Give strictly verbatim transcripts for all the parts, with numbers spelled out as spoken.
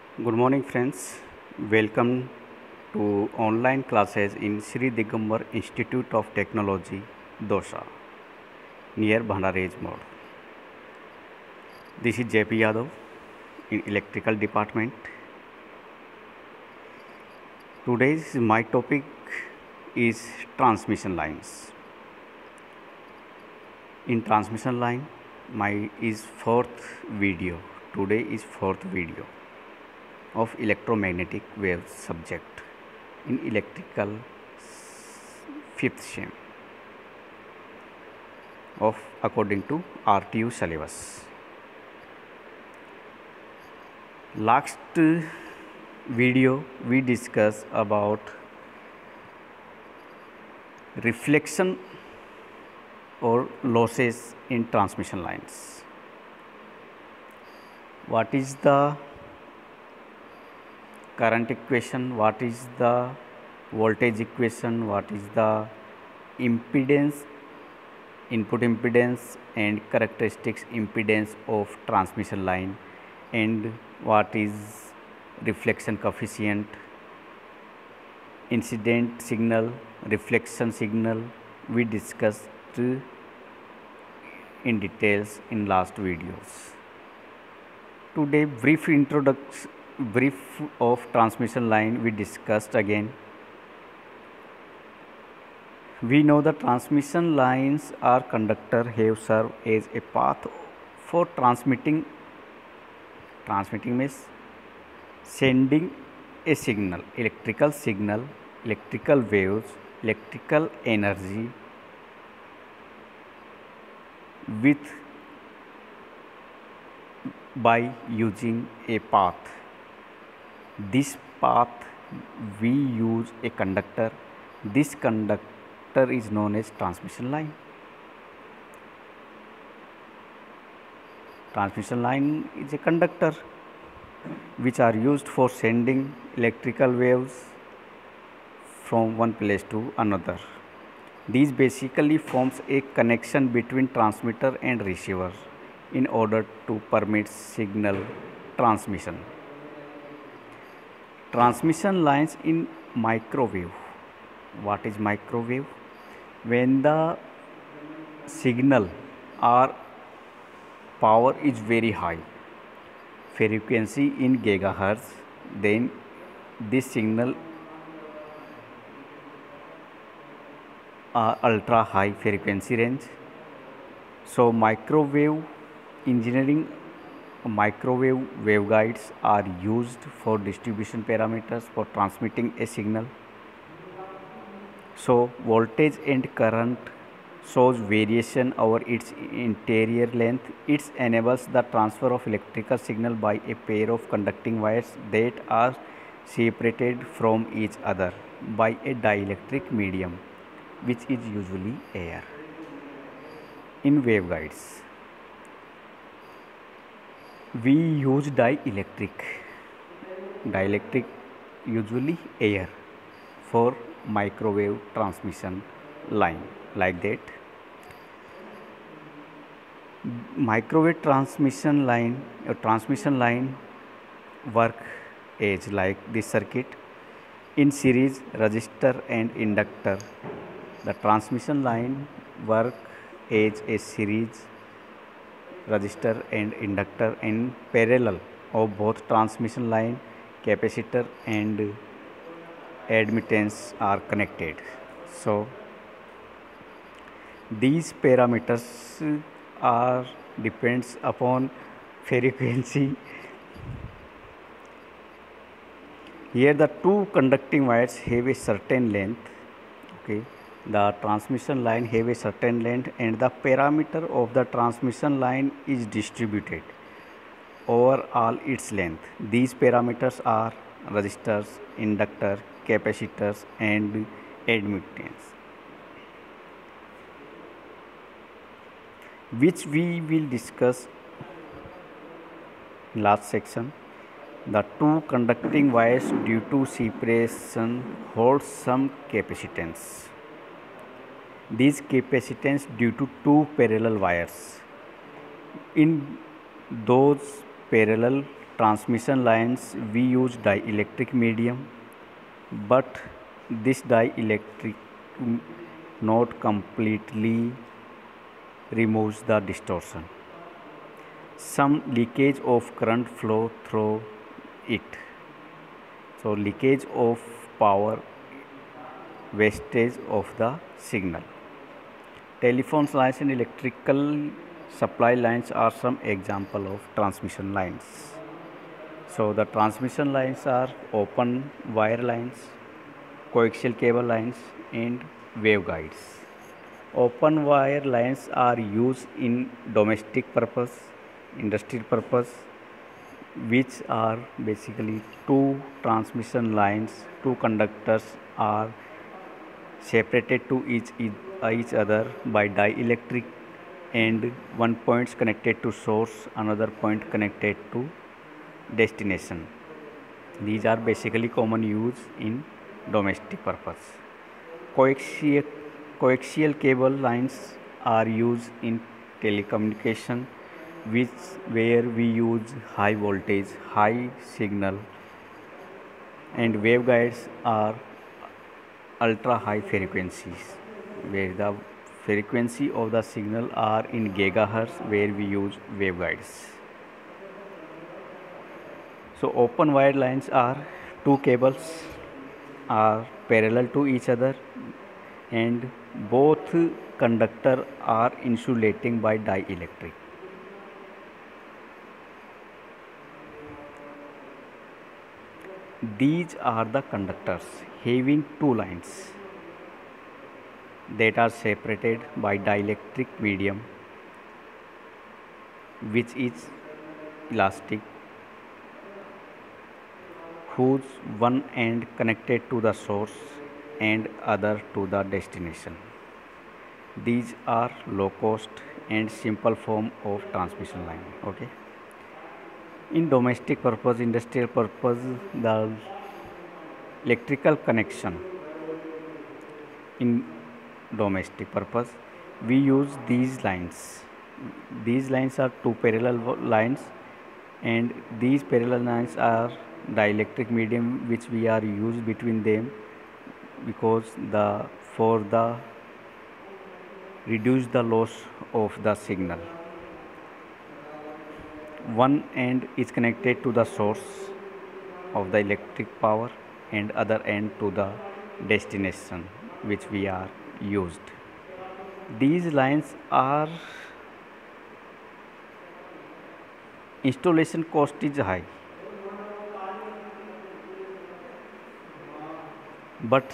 Good morning, friends. Welcome to online classes in Sri Digambar Institute of Technology, Dosa, near Bhandaraj Mode. This is J P Yadav in Electrical Department. Today's my topic is transmission lines. In transmission line, my is fourth video. Today is fourth video of electromagnetic waves subject in electrical fifth sem of according to R T U syllabus. Last video we discussed about reflection or losses in transmission lines. What is the current equation, what is the voltage equation, what is the impedance, input impedance and characteristics impedance of transmission line, and what is reflection coefficient, incident signal, reflection signal, we discussed in details in last videos. Today brief introduction brief of transmission line we discussed again. We know the transmission lines or conductor have served as a path for transmitting transmitting means sending a signal, electrical signal, electrical waves, electrical energy with by using a path. This path we use a conductor. This conductor is known as transmission line. Transmission line is a conductor which are used for sending electrical waves from one place to another. These basically forms a connection between transmitter and receiver in order to permit signal transmission. Transmission lines in microwave. What is microwave? When the signal or power is very high, frequency in gigahertz, then this signal are ultra high frequency range. So microwave engineering, microwave waveguides are used for distribution parameters for transmitting a signal. So voltage and current shows variation over its interior length. It enables the transfer of electrical signal by a pair of conducting wires that are separated from each other by a dielectric medium, which is usually air. In waveguides, we use dielectric dielectric usually air for microwave transmission line, like that. Microwave transmission line or transmission line work as like this circuit in series resistor and inductor. The transmission line work as a series resistor and inductor in parallel of both transmission line, capacitor and admittance are connected. So these parameters are depends upon frequency. Here the two conducting wires have a certain length. Okay, the transmission line have a certain length and the parameter of the transmission line is distributed over all its length. These parameters are resistors, inductor, capacitors and admittance, which we will discuss in last section. The two conducting wires due to separation hold some capacitance. These capacitance due to two parallel wires. In those parallel transmission lines we use dielectric medium, but this dielectric not completely removes the distortion. Some leakage of current flow through it. So leakage of power, wastage of the signal. Telephone lines and electrical supply lines are some example of transmission lines. So the transmission lines are open wire lines, coaxial cable lines and waveguides. Open wire lines are used in domestic purpose, industrial purpose, which are basically two transmission lines, two conductors are separated to each, each other by dielectric, and one point connected to source, another point connected to destination. These are basically common use in domestic purpose. Coaxial, coaxial cable lines are used in telecommunication, which where we use high voltage, high signal, and waveguides are ultra high frequencies, where the frequency of the signal are in gigahertz, where we use waveguides. So open wire lines are two cables are parallel to each other and both conductor are insulating by dielectric. These are the conductors having two lines that are separated by dielectric medium, which is elastic, whose one end connected to the source and other to the destination. These are low cost and simple form of transmission line. Okay. In domestic purpose, industrial purpose, the electrical connection in domestic purpose, we use these lines. These lines are two parallel lines, and these parallel lines are dielectric medium which we are used between them, because the for the reduce the loss of the signal. One end is connected to the source of the electric power and other end to the destination which we are used. These lines are installation cost is high, but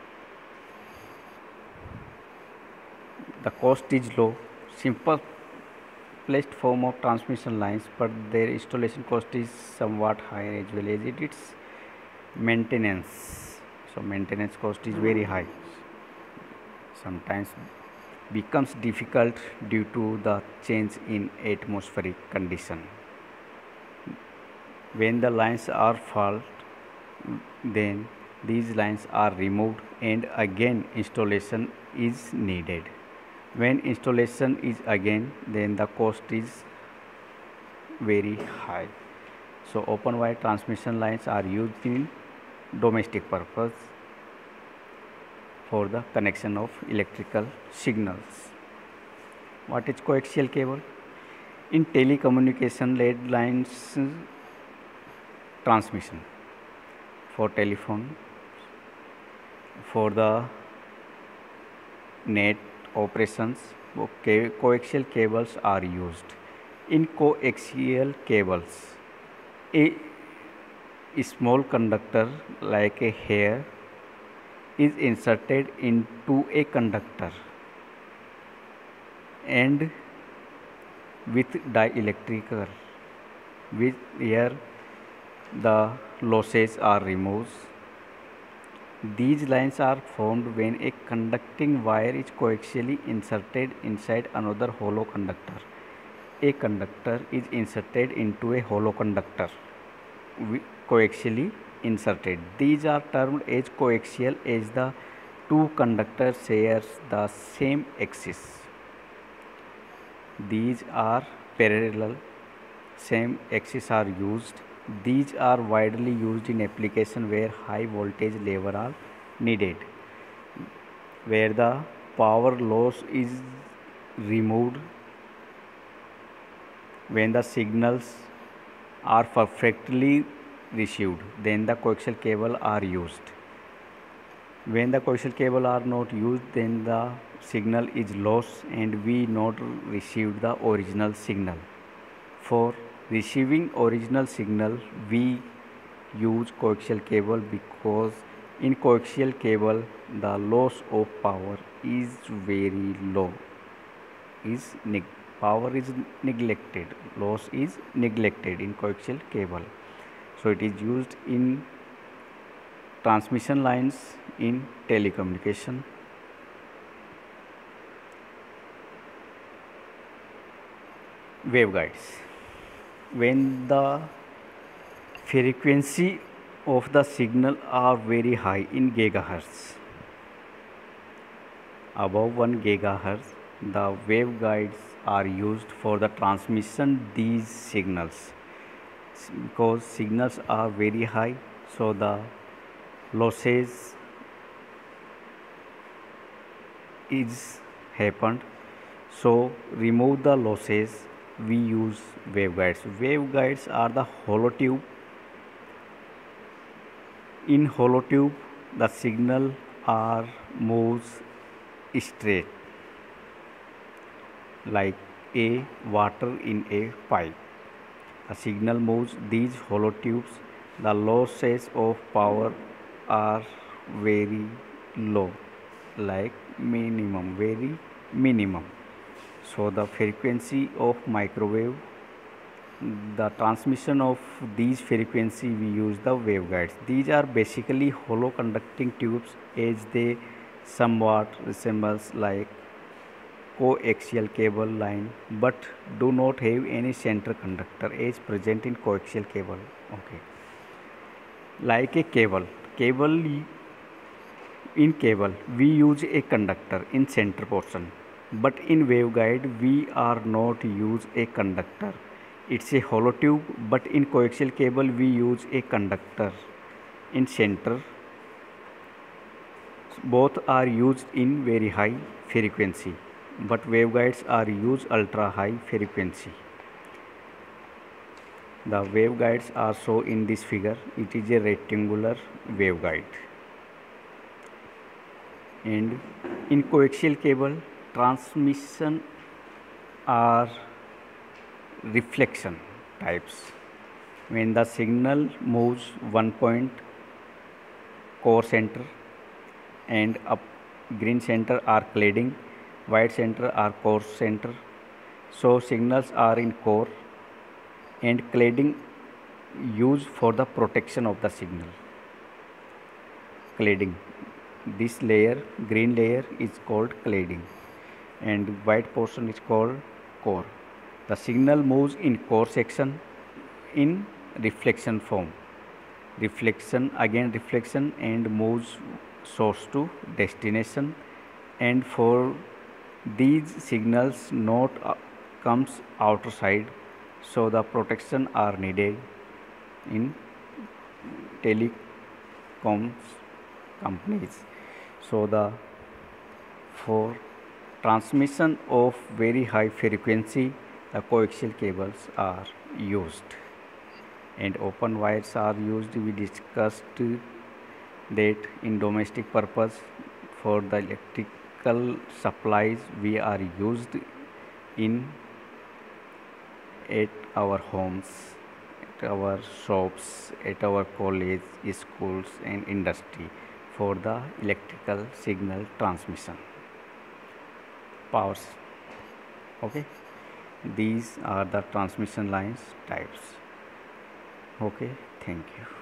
the cost is low. Simple placed form of transmission lines, but their installation cost is somewhat higher as well as it is maintenance. So maintenance cost is very high. Sometimes becomes difficult due to the change in atmospheric condition. When the lines are fault, then these lines are removed and again installation is needed. When installation is again, then the cost is very high. So open wire transmission lines are used in domestic purpose for the connection of electrical signals. What is coaxial cable? In telecommunication, lead lines transmission for telephone, for the net operations, okay, coaxial cables are used. In coaxial cables, a, a small conductor like a hair is inserted into a conductor and with dielectrical, with here the losses are removed. These lines are formed when a conducting wire is coaxially inserted inside another hollow conductor. A conductor is inserted into a hollow conductor, coaxially inserted. These are termed as coaxial as the two conductors shares the same axis. These are parallel, same axis are used These are widely used in application where high voltage level are needed, where the power loss is removed when the signals are perfectly received, then the coaxial cable are used. When the coaxial cable are not used, then the signal is lost and we not receive the original signal. For receiving original signal, we use coaxial cable because in coaxial cable the loss of power is very low. Is neg power is neglected. Loss is neglected in coaxial cable. So it is used in transmission lines in telecommunication. Waveguides. When the frequency of the signal are very high in gigahertz, above one gigahertz, the waveguides are used for the transmission these signals. Because signals are very high, so the losses is happened. So remove the losses, we use waveguides. Waveguides are the hollow tube. In hollow tube, the signal are moves straight like a water in a pipe. The signal moves these hollow tubes. The losses of power are very low, like minimum, very minimum. So the frequency of microwave, the transmission of these frequency, we use the waveguides. These are basically hollow conducting tubes as they somewhat resembles like coaxial cable line but do not have any center conductor as present in coaxial cable. Okay, like a cable cable in cable we use a conductor in center portion, but in waveguide we are not use a conductor. It's a hollow tube, but in coaxial cable we use a conductor in center. Both are used in very high frequency, but waveguides are used ultra high frequency. The waveguides are shown in this figure. It is a rectangular waveguide. And in coaxial cable, transmission are reflection types. When the signal moves one point core center and up green center are cladding, white center are core center. So signals are in core and cladding used for the protection of the signal. Cladding, this layer, green layer is called cladding and white portion is called core. The signal moves in core section in reflection form. Reflection, again reflection, and moves source to destination, and for these signals not uh, comes outer side, so the protection are needed in telecoms companies. So the for transmission of very high frequency, the coaxial cables are used and open wires are used. We discussed that in domestic purpose. For the electrical supplies we are used in at our homes, at our shops, at our college, schools and industry for the electrical signal transmission powers. Okay, these are the transmission lines types. Okay, thank you.